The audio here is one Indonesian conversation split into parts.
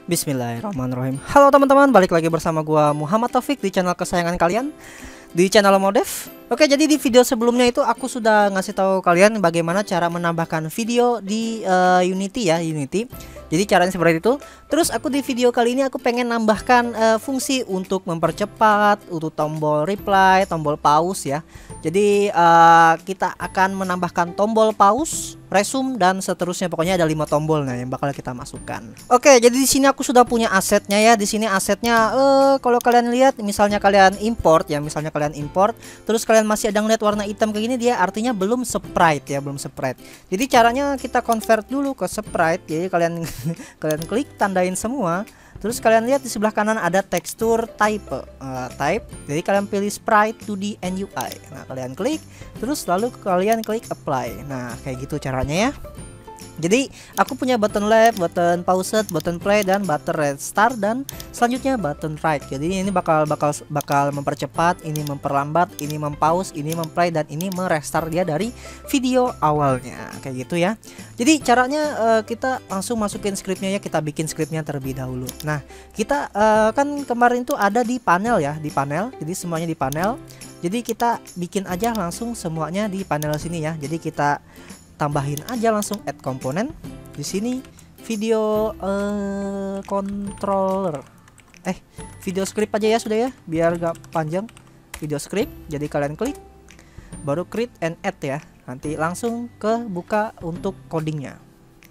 Bismillahirrahmanirrahim. Halo teman-teman, balik lagi bersama gua Muhammad Taufik di channel kesayangan kalian, di channel Modev. Oke, jadi di video sebelumnya itu aku sudah ngasih tahu kalian bagaimana cara menambahkan video di Unity ya, Unity. Jadi caranya seperti itu. Terus aku di video kali ini aku pengen nambahkan fungsi untuk mempercepat, untuk tombol reply, tombol pause ya. Jadi kita akan menambahkan tombol pause, resume dan seterusnya. Pokoknya ada 5 tombol nah yang bakal kita masukkan. Oke, jadi di sini aku sudah punya asetnya ya. Di sini asetnya kalau kalian lihat misalnya kalian import ya, terus kalian masih ada ngeliat warna hitam kayak gini, dia artinya belum sprite ya, belum sprite. Jadi caranya kita convert dulu ke sprite. Jadi kalian kalian klik tandain semua. Terus kalian lihat di sebelah kanan ada tekstur type. Jadi kalian pilih sprite 2D and UI. Nah, kalian klik, terus lalu kalian klik apply. Nah, kayak gitu caranya ya. Jadi aku punya button left, button pause, button play dan button restart dan selanjutnya button right. Jadi ini bakal mempercepat, ini memperlambat, ini mempause, ini memplay dan ini merestart dia dari video awalnya. Kayak gitu ya. Jadi caranya kita langsung masukin scriptnya ya, kita bikin scriptnya terlebih dahulu. Nah, kita kan kemarin tuh ada di panel ya, di panel. Jadi semuanya di panel. Jadi kita bikin aja langsung semuanya di panel sini ya. Jadi kita tambahin aja langsung add komponen di sini video controller video script aja ya, sudah ya biar gak panjang, video script. Jadi kalian klik baru create and add ya, nanti langsung ke buka untuk codingnya.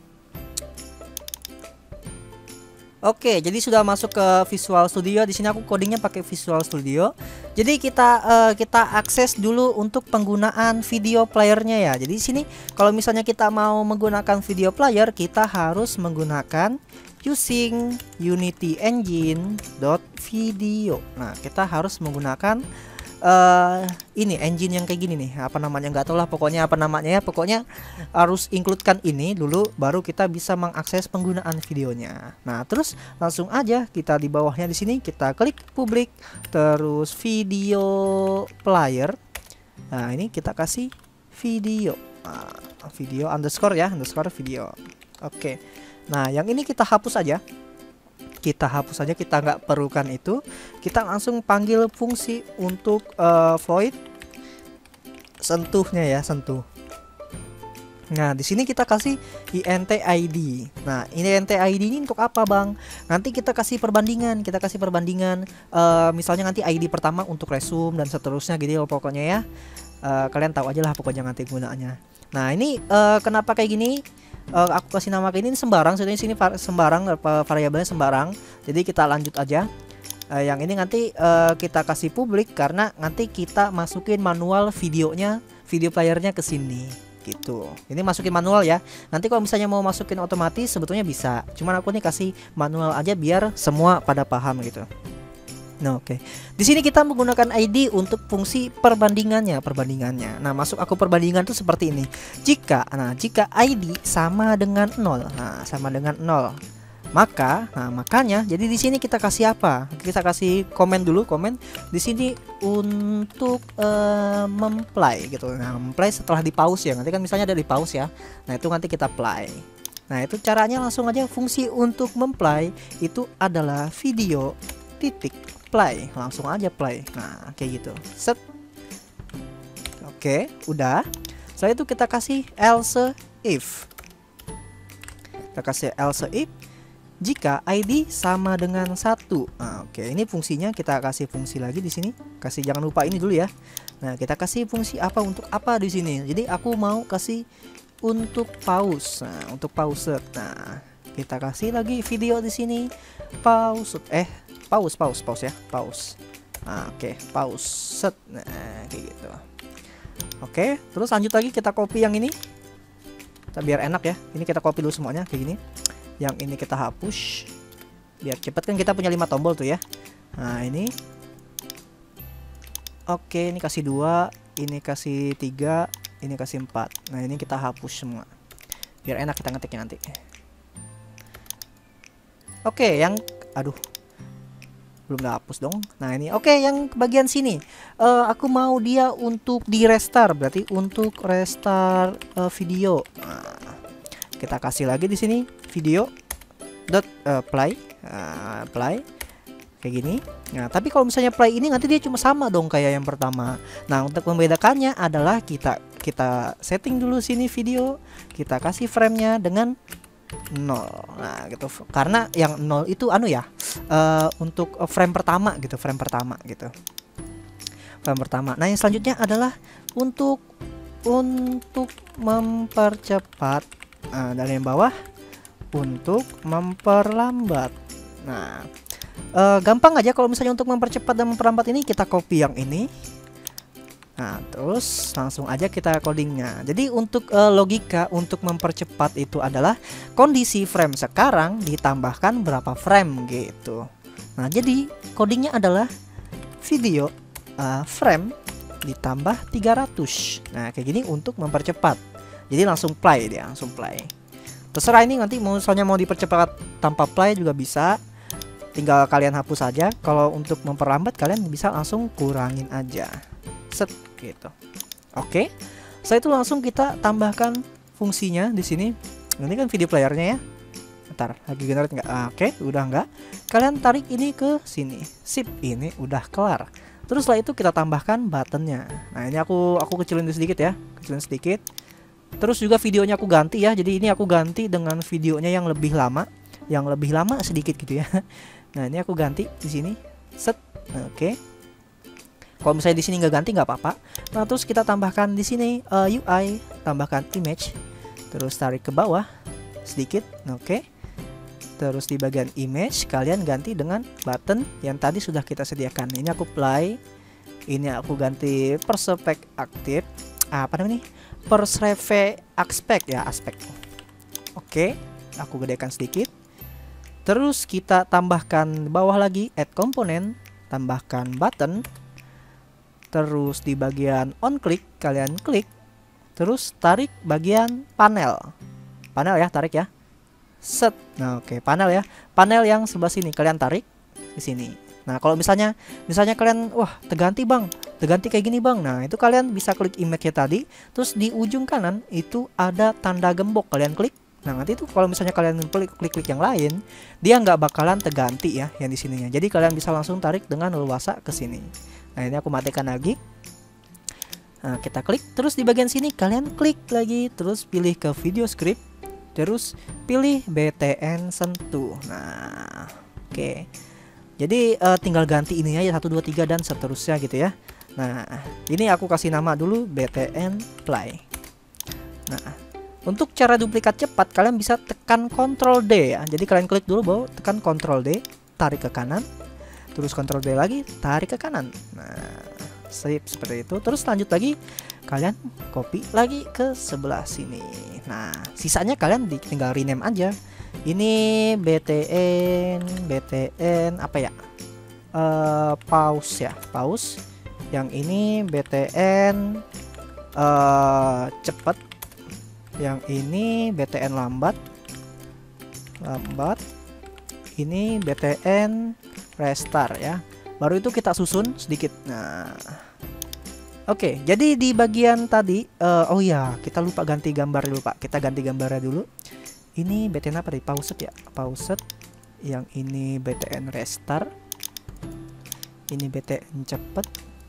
Oke, jadi sudah masuk ke Visual Studio. Di sini aku codingnya pakai Visual Studio. Jadi kita akses dulu untuk penggunaan video playernya ya. Jadi di sini kalau misalnya kita mau menggunakan video player, kita harus menggunakan using Unity Engine.video. Nah, kita harus menggunakan ini engine yang kayak gini nih, apa namanya nggak tahu lah, pokoknya apa namanya ya, pokoknya harus includekan ini dulu baru kita bisa mengakses penggunaan videonya. Nah, terus langsung aja kita di bawahnya di sini kita klik public, terus video player. Nah, ini kita kasih video, video underscore ya, underscore video. Oke, nah yang ini kita hapus aja. Kita nggak perlukan itu. Kita langsung panggil fungsi untuk void sentuhnya ya, sentuh. Nah, di sini kita kasih int id. Nah, int id ini untuk apa, Bang? Nanti kita kasih perbandingan, misalnya nanti id pertama untuk resume dan seterusnya gitu pokoknya ya. Kalian tahu aja lah pokoknya nanti gunaannya. Nah, ini kenapa kayak gini? Aku kasih nama kayak ini sembarang, sebenarnya sini sembarang, variabelnya sembarang. Jadi kita lanjut aja. Yang ini nanti kita kasih publik karena nanti kita masukin manual videonya, video playernya ke sini gitu. Ini masukin manual ya. Nanti kalau misalnya mau masukin otomatis sebetulnya bisa. Cuman aku nih kasih manual aja biar semua pada paham gitu. Nah, oke. Di sini kita menggunakan ID untuk fungsi perbandingannya. Nah, masuk aku perbandingan tuh seperti ini. Jika ID sama dengan 0. Nah, sama dengan 0. Makanya jadi di sini kita kasih apa? Kita kasih komen dulu, komen di sini untuk memplay gitu. Nah, memplay setelah di pause ya. Nanti kan misalnya ada di pause ya. Nah, itu nanti kita play. Nah, itu caranya langsung aja. Fungsi untuk memplay itu adalah video titik play, langsung aja play. Nah, kayak gitu. Set. Oke, udah. Setelah itu kita kasih else if. Kita kasih else if jika ID sama dengan 1. Nah, oke, ini fungsinya kita kasih fungsi lagi di sini. Kasih, jangan lupa ini dulu ya. Nah, kita kasih fungsi apa untuk apa di sini. Jadi aku mau kasih untuk pause. Nah, untuk pause. Nah, kita kasih lagi video di sini. Pause ya, pause. Nah, oke, pause set. Nah, kayak gitu. Oke, terus lanjut lagi kita copy yang ini. Kita biar enak ya. Ini kita copy dulu semuanya kayak gini. Yang ini kita hapus. Biar cepet kan kita punya 5 tombol tuh ya. Nah, ini. Oke, ini kasih 2, ini kasih 3, ini kasih 4. Nah, ini kita hapus semua. Biar enak kita ngetiknya nanti. Oke, yang belum dihapus dong. Nah, ini oke, yang bagian sini aku mau dia untuk di restart, berarti untuk restart video. Nah, kita kasih lagi di sini video play, play kayak gini. Nah, tapi kalau misalnya play ini nanti dia cuma sama dong kayak yang pertama. Nah, untuk membedakannya adalah kita setting dulu sini video, kita kasih framenya dengan 0. Nah, gitu. Karena yang 0 itu anu ya, untuk frame pertama gitu, frame pertama gitu. Frame pertama. Nah, yang selanjutnya adalah untuk mempercepat, dari yang bawah untuk memperlambat. Nah, gampang aja kalau misalnya untuk mempercepat dan memperlambat ini kita copy yang ini. Nah, terus langsung aja kita codingnya. Jadi untuk logika untuk mempercepat itu adalah kondisi frame sekarang ditambahkan berapa frame gitu. Nah, jadi codingnya adalah video frame ditambah 300. Nah, kayak gini untuk mempercepat. Jadi langsung play dia, langsung play. Terserah ini nanti misalnya mau dipercepat tanpa play juga bisa. Tinggal kalian hapus saja. Kalau untuk memperlambat kalian bisa langsung kurangin aja. Set gitu. Oke. Setelah itu langsung kita tambahkan fungsinya di sini. Ini kan video playernya ya. Bentar, lagi generate nggak? Oke, udah nggak. Kalian tarik ini ke sini. Sip, ini udah kelar. Terus setelah itu kita tambahkan buttonnya. Nah, ini aku kecilin sedikit ya, kecilin sedikit. Terus juga videonya aku ganti ya. Jadi ini aku ganti dengan videonya yang lebih lama, sedikit gitu ya. Nah, ini aku ganti di sini. Set. Oke. Kalau misalnya di sini nggak ganti nggak apa-apa. Nah, terus kita tambahkan di sini UI, tambahkan image. Terus tarik ke bawah sedikit. Oke. Terus di bagian image kalian ganti dengan button yang tadi sudah kita sediakan. Ini aku play. Ini aku ganti perspek aktif. Apa namanya nih? Persreve aspek ya, aspek. Oke, aku gedekan sedikit. Terus kita tambahkan bawah lagi add component, tambahkan button. Terus di bagian on click kalian klik. Terus tarik bagian panel. Panel ya, tarik ya. Set. Nah, oke, panel ya. Panel yang sebelah sini kalian tarik ke sini. Nah, kalau misalnya kalian wah, terganti Bang. Terganti kayak gini Bang. Nah, itu kalian bisa klik image-nya tadi, terus di ujung kanan itu ada tanda gembok, kalian klik. Nah, nanti itu kalau misalnya kalian klik yang lain, dia nggak bakalan terganti ya yang di sininya. Jadi kalian bisa langsung tarik dengan leluasa ke sini. Nah, ini aku matikan lagi. Nah, kita klik, terus di bagian sini kalian klik lagi, terus pilih ke video script. Terus pilih BTN sentuh. Nah, oke. Jadi tinggal ganti ini aja 1 2 3 dan seterusnya gitu ya. Nah, ini aku kasih nama dulu BTN play. Nah, untuk cara duplikat cepat kalian bisa tekan Ctrl D ya. Jadi kalian klik dulu bawah, tekan Ctrl D, tarik ke kanan. Terus Ctrl D lagi, tarik ke kanan. Nah, sip seperti itu. Terus lanjut lagi kalian copy lagi ke sebelah sini. Nah, sisanya kalian tinggal rename aja. Ini BTN apa ya? Pause ya, pause. Yang ini BTN cepet. Yang ini BTN lambat. Ini BTN restart ya. Baru itu kita susun sedikit. Nah, oke, jadi di bagian tadi, oh ya, kita lupa ganti gambar dulu Pak. Kita ganti gambarnya dulu. Ini BTN apa tadi? Pause ya, pause. Yang ini BTN restart. Ini BTN cepet.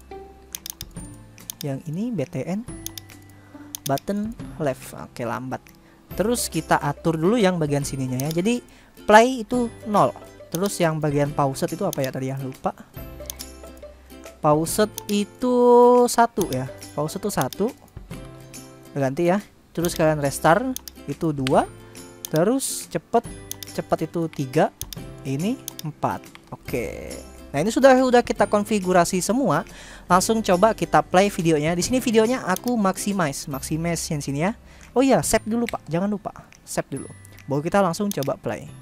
Yang ini BTN button left. Oke, lambat. Terus kita atur dulu yang bagian sininya ya. Jadi play itu 0. Terus yang bagian pause itu apa ya tadi ya? Lupa. Pause itu 1 ya. Pause itu 1. Ganti ya. Terus kalian restart itu 2. Terus cepet itu 3. Ini 4. Oke. Nah, ini sudah kita konfigurasi semua. Langsung coba kita play videonya. Di sini videonya aku maximize yang sini ya. Oh iya, save dulu Pak. Jangan lupa. Save dulu. Baru kita langsung coba play.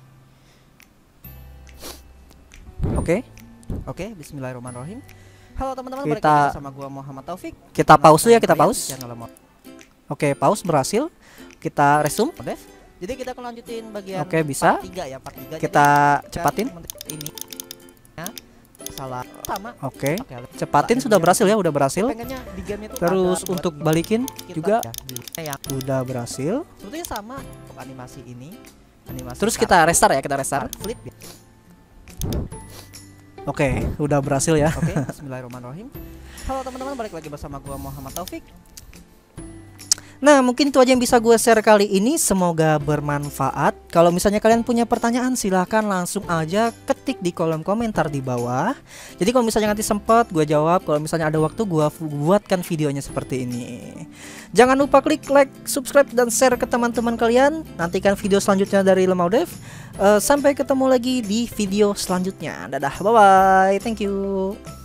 Oke, bismillahirrahmanirrahim. Halo teman-teman, balik lagi sama gua Muhammad Taufik. Kita pause ya, kita pause. Oke, pause berhasil. Kita resume. Jadi kita akan lanjutin bagian bisa. part 3 ya, part 3. Kita cepatin. Ini ya, salah sama. Oke. Cepatin sudah berhasil ya, udah berhasil. Terus untuk balikin juga ya, udah berhasil. sebetulnya sama untuk animasi ini. Animasi Terus kita restart ya, kita restart. flip ya. Oke, udah berhasil ya. Oke, bismillahirrahmanirrahim. Halo teman-teman, balik lagi bersama gua Muhammad Taufik. Nah, mungkin itu aja yang bisa gue share kali ini. Semoga bermanfaat. Kalau misalnya kalian punya pertanyaan, silahkan langsung aja ketik di kolom komentar di bawah. Jadi kalau misalnya nanti sempat gue jawab. Kalau misalnya ada waktu, gue buatkan videonya seperti ini. Jangan lupa klik like, subscribe, dan share ke teman-teman kalian. Nantikan video selanjutnya dari Lemau Dev. Sampai ketemu lagi di video selanjutnya. Dadah, bye-bye. Thank you.